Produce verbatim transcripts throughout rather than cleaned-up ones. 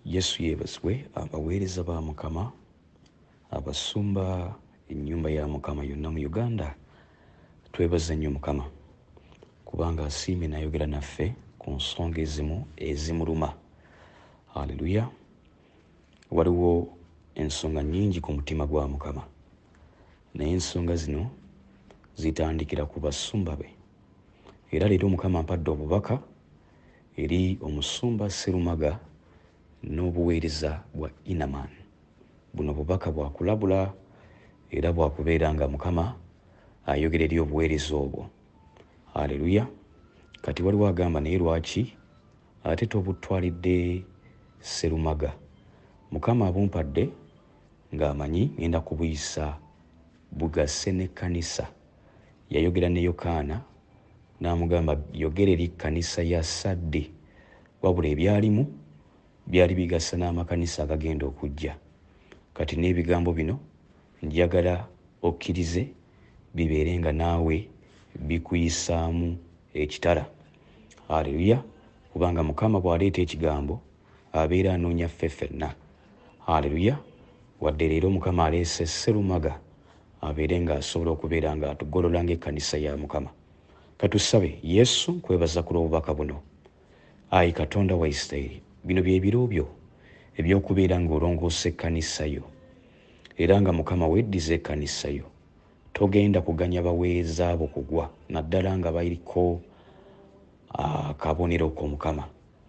Yesu yeebazibwe. Abaweereza ba Mukama, abasumba ennyumba ya Mukama yonna mu Uganda, twebaza nnyo Mukama kubanga asiimye n'ayogera naffe ku nsonga ezimu ezimuluma. Haleluya. Waliwo ensonga nnyingi ku mutima gwa Mukama, naye ensonga zino zitandikira ku basumba be. Era leero Mukama ampadde obubaka eri omusumba Sserumaga n'obuweereza bwa InnerMan. Buno bubaka bwakulabula era bwakubeera nga Mukama ayogera eri obuweereza obwo. Haleluya. Kati waliwo agamba naye lwaki ate tobutwalidde Sserumaga? Mukama abumpadde ng'amanyi ngenda kubuyisa bugase n'ekkanisa. Yayogera ne Yokaana n'amugamba yogera eri kkanisa ya Sadde, wabula ebyalimu byali bigasa n'amakanisa agagenda okujja. Kati n'ebigambo bino njagala okkirize bibeere nga naawe bikuyisaamu ekitala. Haleluya. Kubanga Mukama bw'aleeta ekigambo abeera anoonya ffe ffenna. Haleluya. Wadde leero Mukama aleese Sserumaga abeere ng'asobola okubeera ng'atugolola ng'ekkanisa ya Mukama. Katusabe. Yesu, nkwebaza ku lw'obubaka buno. Ayi Katonda wa Isirayiri, bino bye biro byo eby'okubeera ng'olongoosa ekkanisa yo, era nga Mukama weddiza ekkanisa yo. Togenda kuganya baweereza abo kugwa, naddala nga baliko akabonero ko Mukama.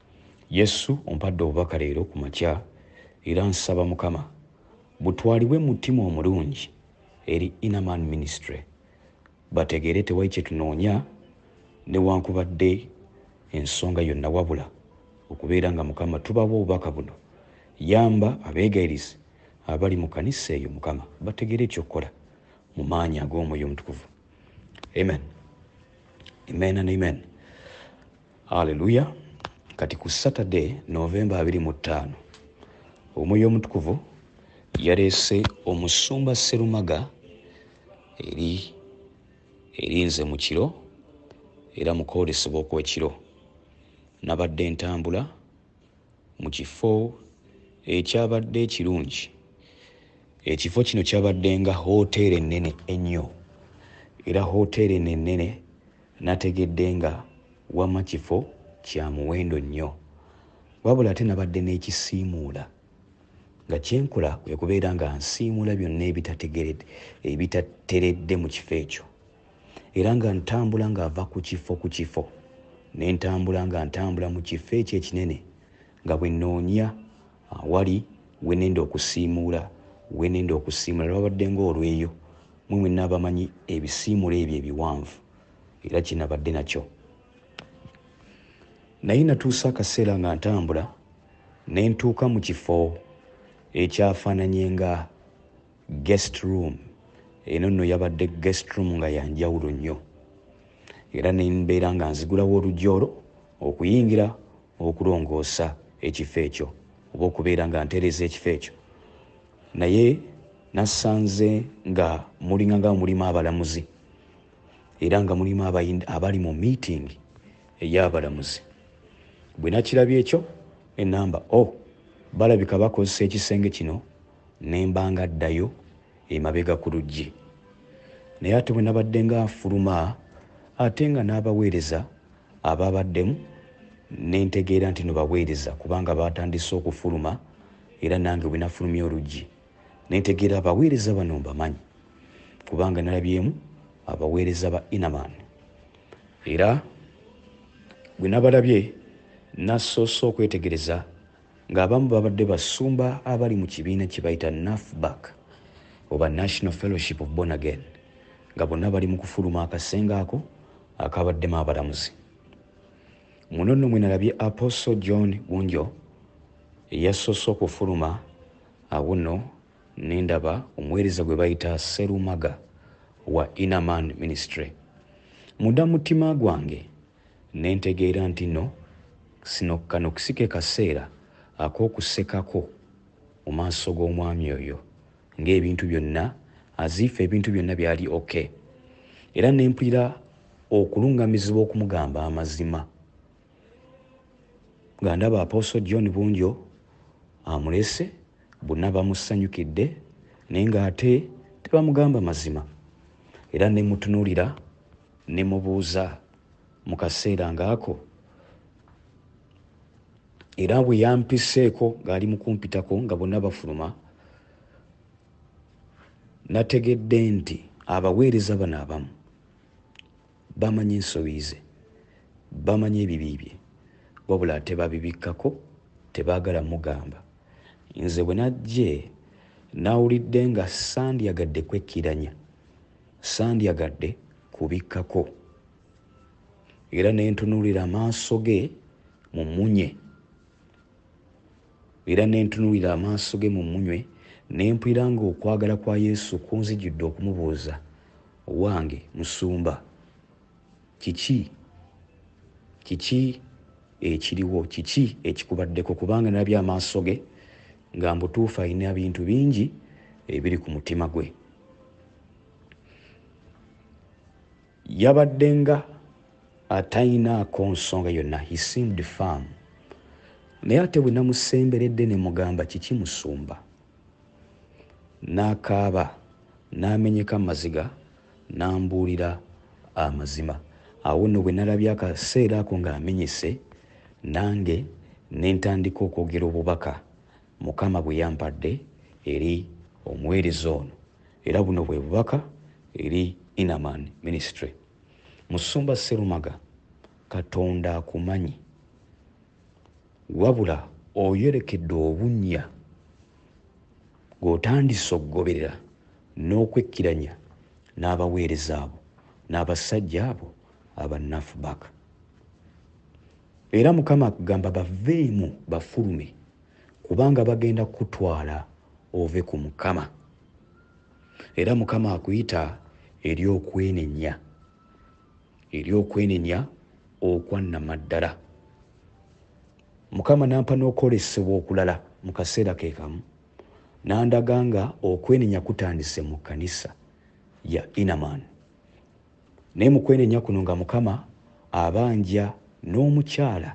Yesu, ompadde obubaka leero ku makya, era nsaba Mukama butwalibwe mutima omulungi eri InnerMan ministry. Bategeere tewali kye tunoonya newankubadde ensonga yonna, wabula okubeera nga Mukama tubawa obubaka buno. Yamba abeegayirize abali mu kanisa eyo Mukama bategeere ekyokukola mu maanyi ag'Omwoyo Omutukuvu. Amen. Amen and amen. Haleluya. Kati ku Saturday Novemba abiri mu ttaano Omwoyo Omutukuvu yaleese omusumba Sserumaga eri erinze mu kiro era mu kwolesebwa okw'ekiro. Nabadde ntambula mu kifo ekyabadde ekirungi. Ekifo kino kyabadde nga hooteeri ennene ennyo, era hooteeri eno ennene nategedde nga wamma kifo kya muwendo nnyo, wabula ate nabadde n'ekisiimuula nga kyenkola kwe kubeera nga nsiimuula byonna ebitategeredde ebitateredde mu kifo ekyo, era nga ntambula ng'ava ku kifo ku kifo, ne ntambula nga ntambula mu kifo ekyo ekinene nga bwe nnoonya awali we nenda okusiimuula we nenda okusiimuula. Lwabadde ng'olweyo mwe mwenna abamanyi ebisiimuula ebyo ebiwanvu, era kinabadde nakyo. Naye natuusa akaseera nga ntambula ne ntuuka mu kifo ekyafaananye nga guest room. Eno nno yabadde guest room nga yanjawulo nnyo, era ne mbeera nga nzigulawo oluggi olwo okuyingira okulongoosa ekifo ekyo oba okubeera nga ntereeza ekifo ekyo. Naye nasanze nga mulinga nga mulimu abalamuzi, era nga mulimu abali mu meeting ey'abalamuzi. Bwe nakirabye ekyo enamba o balabika bakozesa ekisenge kino, ne mbanga ddayo emabega ku luggi. Naye ate bwe nabadde nga nfuluma ate nga n'abaweereza ababaddemu ne ntegeera nti no baweereza kubanga batandise okufuluma, era nange bwe nafulumya oluggi ne ntegeera abaweereza bano mbamanyi kubanga nalabyemu abaweereza ba InnerMan. Era bwe nabalabye nasoose okwetegereza ng'abamu babadde basumba abali mu kibiina kye bayita N A F B A C oba National Fellowship of Born Again, nga bonna bali mu kufuluma akasenge ako akabaddemu abalamuzi. Muno nno mwe nalabye Apostle John Wunjo eyasoose okufuluma, awo nno ne ndaba omuweereza gwe bayita Sserumaga wa InnerMan ministry. Munda mutima gwange ne ntegeera nti nno sino kano kisike kaseera ak'okusekako mu maaso g'omwami oyo ng'ebintu byonna aziifa ebintu byonna byali okay, era ne mpulira okulungamizibwa okumugamba amazima nga ndaba Apostle John Bunjo amulese bonna bamusanyukidde naye ng'ate tebamugamba mazima. Era ne mutunuulira ne mubuuza mu kaseera ng'ako, era bwe yampiseeko ng'ali mu kumpitako nga bonna bafuluma, nategedde nti abaweereza bano abamu bamanyi ensobi ze, bamanyi ebibi bye, wabula tebabibikkako, tebaagala mugamba. Nze bwe najje nawulidde nga sandyagadde kwekkiranya, sandyagadde kubikkako, era ne ntunuulira amaaso ge mu munye, era ne ntunuulira amaaso ge mu munywe, ne mpulira ng'okwagala kwa Yesu kunzijjudde okumubuuza, owange musumba, kiki kiki ekiriwo, kiki ekikubaddeko? Kubanga nabye amaaso ge nga mbutuufu alina bintu bingi ebiri ku mutima gwe. Yabadde nga atayinaako nsonga yonna, he seemed firm. Naye ate bwe namusemberedde ne mugamba kiki musumba, n'akaaba n'amenyeka amaziga n'ambuulira amazima. Awo nno bwe nalabye akaseera ako ng'amenyese, nange ne ntandika okwogera obubaka Mukama bwe yampadde eri omuweereza ono, era buno bwe bubaka eri InnerMan ministry. Musumba Sserumaga, Katonda akumanyi, wabula oyolekedde obunnya ng'otandise okugoberera n'okwekkiranya n'abaweereza abo n'abasajja abo abannafubaka. Era Mukama akugamba baveemu bafulume, kubanga bagenda kutwala ove ku Mukama. Era Mukama akuyita eri okwenenya, eri okwenenya okwannamaddala. Mukama nampa n'okwolesebwa okulala mu kaseera ke kamu, nandaga nga okwenenya kutandise mu kkanisa ya InnerMan. Naye mu kwenenya kuno nga Mukama abanja n'omukyala,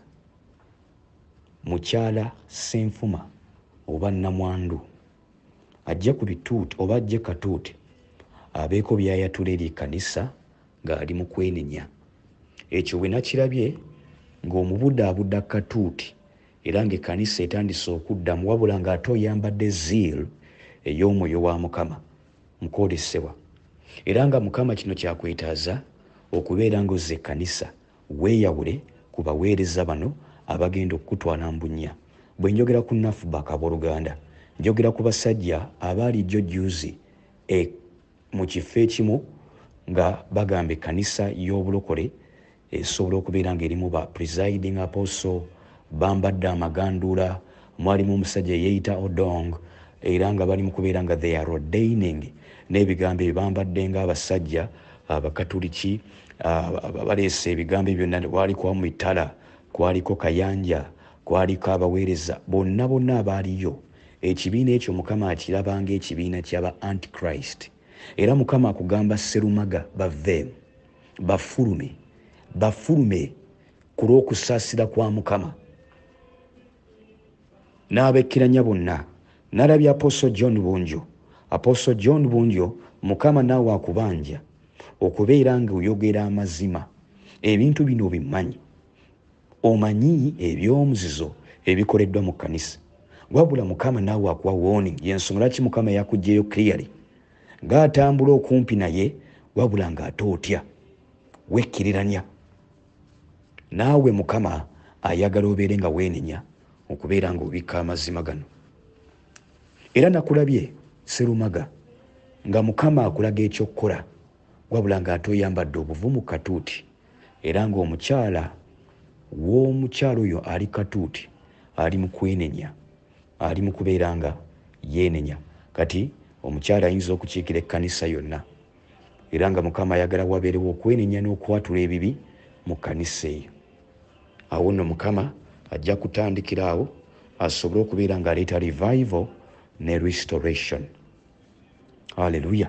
mukyala Ssenfuma oba Namwandu, ajja ku bituuti oba ajje katuuti abeeko by'ayatula eri kkanisa ng'ali mu kwenenya. Ekyo bwe nakirabye ng'omubudaabudda katuuti era ng'ekkanisa etandise okuddamu, wabula ng'ate oyambadde zeal ey'omwoyo wa Mukama mu kwolesebwa. Era nga Mukama kino kyakwetaaza okubeera ng'ozza ekkanisa, weeyawule ku baweereza bano abagenda okutwala mu bunnya. Bwe njogera ku nnafubaka abooluganda, njogera ku basajja abaali jjo juzi e mu kifo ekimu nga bagamba ekkanisa y'obulokole esobola okubeera ng'erimu ba presiding apostle, bambadde amaganduula, mwalimu omusajja yeeyita Odong, era nga bali mu kubeera nga they are ordaining n'ebigambo ebyo bambadde ng'abasajja abakatuliki baleese ebigambo ebyo byonna. Kwaliko Mwitala, kwaliko Kayanja, kwaliko abaweereza bonna bonna abaaliyo. Ekibiina ekyo Mukama akiraba ng'ekibiina ky'aba Antichrist. Era Mukama akugamba Sserumaga baveemu, bafulume, bafulume ku lw'okusaasira kwa Mukama. N'abekkiranya bonna. Nalabye Apostle John Bunjo. Apostle John Bunjo, Mukama naawe akubanja okubeera ng'oyogera amazima. Ebintu bino bimanyi. Omanyi eby'omuzizo ebikoleddwa mu kkanisa. Wabula Mukama naawe akuwa warning. Y'ensonga lwaki Mukama yakuggyeyo clearly. Ng'atambula okumpi naye, wabula ng'ate otya. Wekkiriranya. Naawe Mukama ayagala obeere nga weenenya okubeera ng'obikka amazima gano. Era nakulabye Sserumaga nga Mukama akulaga ekyokkola, wabula ng'ate oyambadde obuvumu katuuti, era ng'omukyala w'omukyalo oyo ali katuuti ali mu kwenenya, ali mu kubeera nga yeenenya. Kati omukyala ayinza okukiikira ekkanisa yonna, era nga Mukama ayagala wabeerewo okwenenya n'okwatula ebibi mu kkanisa eyo. Awo nno Mukama ajja kutandikira awo asobole okubeera ng'aleeta revival ne restoration. Hallelujah.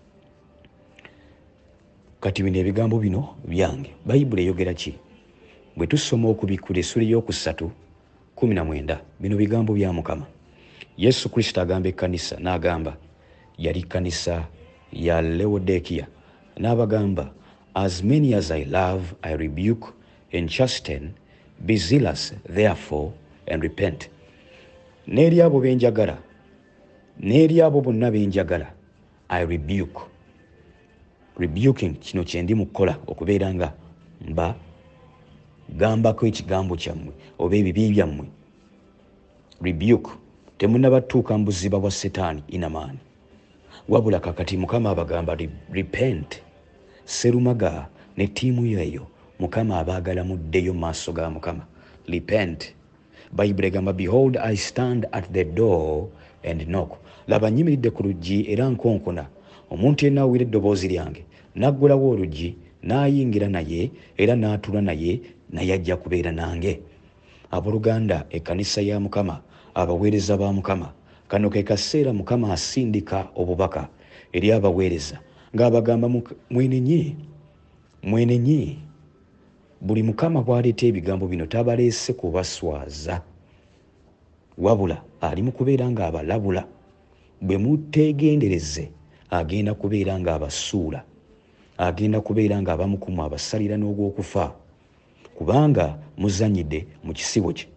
Kati bino ebigambo bino byange. Bayibuli eyogera ki? Bwe tusoma okubikkula essula ey'okusatu kumi na mwenda, bino bigambo bya Mukama. Yesu Kristo agamba ekkanisa n'agamba yali kkanisa ya Laodikia n'abagamba as many as I love I rebuke and chasten, be zealous therefore and repent. N'eri abo benjagala n'eri abo bonna benjagala I rebuke. Rebuking kino kyendi mukola okubeera nga mba gambako ekigambo kyammwe oba ebibi byammwe. Rebuke temunnabatuuka mu buziba bwa Setaani InnerMan. Wabula kakati Mukama abagamba repent. Serumaga ne ttiimu yeeyo Mukama abaagala muddeyo mu maaso ga Mukama. Repent. Bayibuli egamba behold I stand at the door and knock. Laba nyimiridde ku luggi era nkonkona. Omuntu yenna awulira eddoboozi lyange n'aggulawo oluggi n'ayingira naye era n'atuula naye naye ajja kubeera nange. Abooluganda, ekkanisa ya Mukama, abaweereza ba Mukama, kano ke kaseera Mukama asindika obubaka eri abaweereza ng'abagamba mwenenye mwenenye. Buli Mukama bw'aleeta ebigambo bino tabaleese kubaswaza, wabula ali mu kubeera ng'abalabula. Bwe muteegendereze agenda kubeera ng'abasuula, agenda kubeera ng'abamu ku mmwe abasalira n'ogw'okufa, kubanga muzanyidde mu kisibo kye.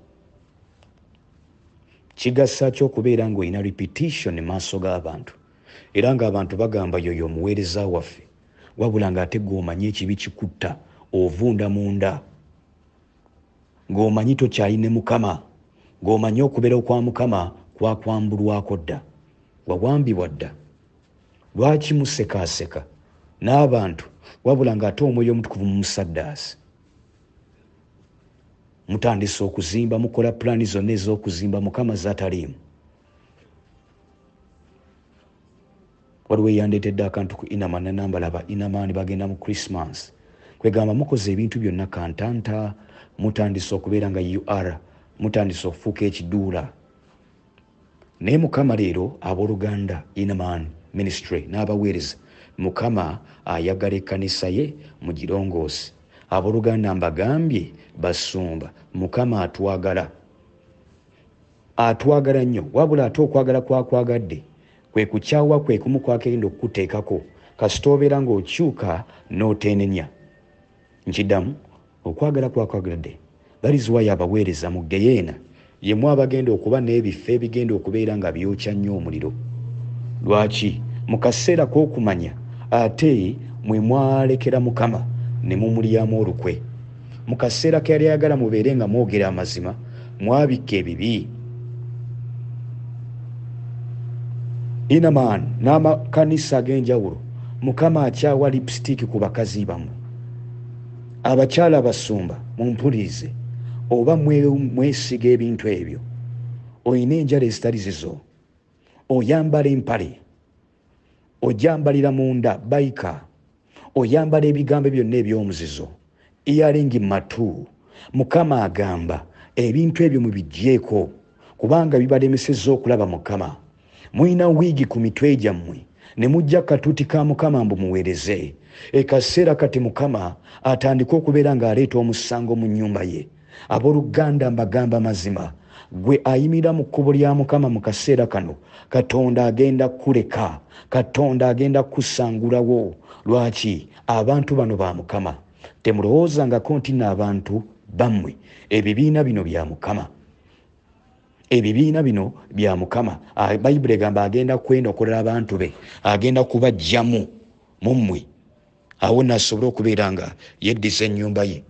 Kigasa ky'okubeera ng'olina repetition mu maaso g'abantu era ng'abantu bagamba yoyo omuweereza waffe, wabula ng'ate gw'omanyi ekibi kikutta ovunda munda, ng'omanyi tokyayine Mukama, ng'omanyi okubeera okwa Mukama kwakwambulwako dda, wawambibwa dda. Lwaki musekaaseka n'abantu wabula ng'ate omwoyo omutukuvu mu musaddaasi? Mutandise okuzimba, mukola pulaani zonna ez'okuzimba Mukama z'ataliimu. Waliwo eyandeetedde akantu ku InnerMan n'anamba laba InnerMan bagenda mu Christmas. Kwegamba mukoze ebintu byonna kantanta, mutandise okubeera nga U R, mutandise okufuuka ekiduula. Naye Mukama leero abooluganda InnerMan ministry n'abaweereza, Mukama ayagala ekkanisa ye mu girongoosi. Abooluganda mbagambye basumba, Mukama atwagala. Atwagala nnyo, wabula ate okwagala kwakwagadde kwe kukyawa kwe kumu kwakagenda okukuteekako kasita obeera ng'okyuka n'oteenenya. Nkiddamu, okwagala kwakwagadde. That is why abaweereza mu Geyeena yemu abagenda okuba n'ebifo ebigenda okubeera nga byokya nnyo omuliro. Lwaki? Mu kaseera k'okumanya ate mwe mwalekera Mukama ne mumulyamu olukwe. Mu kaseera ke yali ayagala mubeere nga mwogera amazima, mwabikka ebibi. InnerMan n'amakanisa ag'enjawulo, Mukama akyawa lipstick ku bakazi bammwe. Abakyala abasumba mumpulirize, oba mwesiga ebintu ebyo, oyina enjala ezitali zizo, oyambala empale, ojambalira munda bayika, oyambala ebigambo byonna eby'omuzizo, earring matu. Mukama agamba ebintu ebyo mubigyeko kubanga bibalemesezza okulaba Mukama. Mwina wiigi ku mitwe gyammwe ne mujja katuuti ka Mukama mbu muweereze. Ekaseera kati Mukama atandika okubeera ng'aleeta omusango mu nnyumba ye. Abooluganda mbagamba mazima, gwe ayimira mu kkubo lya Mukama mu kaseera kano, Katonda agenda kuleka, Katonda agenda kusangulawo. Lwaki? Abantu bano ba Mukama. Temulowoozangako nti n'abantu bammwe. Ebibiina bino bya Mukama. Ebibiina bino bya Mukama. Bayibuli egamba agenda kwenokolera abantu be, agenda kubaggyamu mu mmwe, awo n'asobola okubeera nga yeddisa ennyumba ye.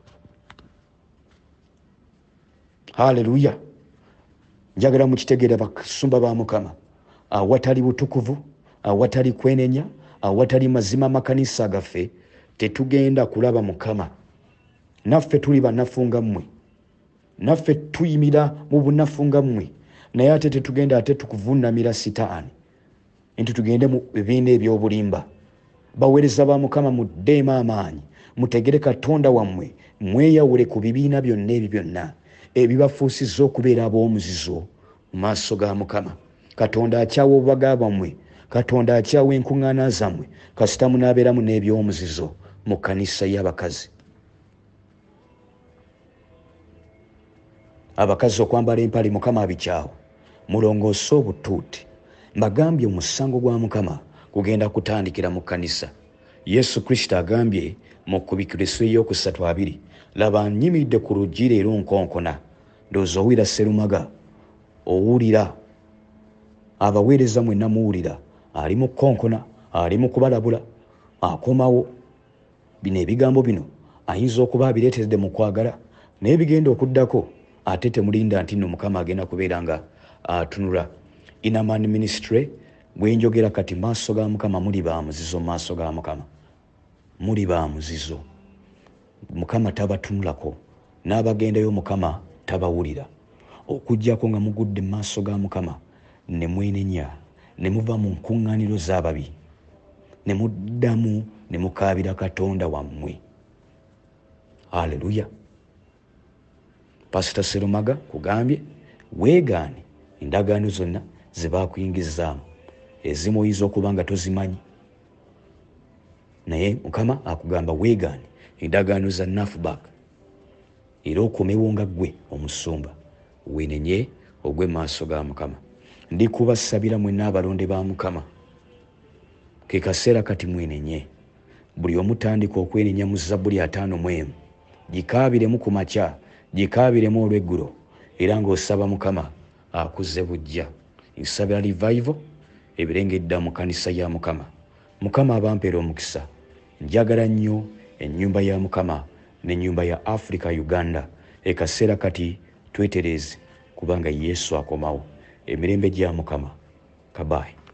Haleluya. Njagala mukitegeera basumba ba Mukama, awatali butukuvu, awatali kwenenya, awatali mazima makanisa gaffe, tetugenda kulaba Mukama. Naffe tuli banafu nga mmwe, naffe tuyimira mu bunafu nga mmwe, naye ate tetugenda ate tukuvuunamira Sitaani nti tugende mu bibiina eby'obulimba. Baweereza ba Mukama muddeemu amaanyi, mutegere Katonda wammwe, mweyawule ku bibiina byonna ebyo byonna ebibafuusizza okubeera ab'omuzizo mu maaso ga Mukama. Katonda akyawa obubaga bwammwe, Katonda akyawa enkuŋŋaana zammwe, kasita munaabeeramu n'eby'omuzizo mu kkanisa y'abakazi. Abakazi okwambala empale Mukama abikyawa, mulongoose obutuuti. Mbagambye omusango gwa Mukama kugenda kutandikira mu kkanisa. Yesu Kristo agambye mu Kubikkiriso ey'okusatu abiri, laba nnyimidde ku luggi leero nkonkona. Ndowooza owulira Sserumaga, owulira abaweereza mwenna muwulira, ali mu kkonkona, ali mu kubalabula, akomawo. Bino ebigambo bino ayinza okuba abireetedde mu kwagala, naye bigenda okuddako ate temulinda nti nno Mukama agenda kubeera nga atunula. InnerMan ministry bwe njogera kati maaso ga Mukama muli ba muzizo, maaso ga Mukama muli ba muzizo. Mukama tabatunulako, n'abagendayo Mukama tabawulira. Okujjako nga mugudde mu maaso ga Mukama ne mwenenya, ne muva mu nkuŋŋaaniro z'ababi, ne muddamu ne mukaabira Katonda wammwe. Haleluya. Pastor Sserumaga kugambye weegaane endagaano zonna ze baakuyingizaamu. Ezimu oyinza okuba nga tozimanyi, naye Mukama akugamba weegaane endagaano za Nov-twenty-five era okomewo nga ggwe omusumba, weenenye ogwe maaso ga Mukama. Ndi kubasabira mwenna abalonde ba Mukama, ke kaseera kati mwenenye. Buli omu tandika okwenenya mu Zabbuli ataano mu emu, gikaabiremu ku makya, gikaabiremu olw'eggulo, era ng'osaba Mukama akuze bujja. Nsabira revival ebirengedda mu kkanisa ya Mukama. Mukama abampeera omukisa. Njagala nnyo ennyumba ya Mukama n'ennyumba ya Africa Uganda. Ekaseera kati twetereze kubanga Yesu akomawo. Emirembe gya Mukama. Kabayi.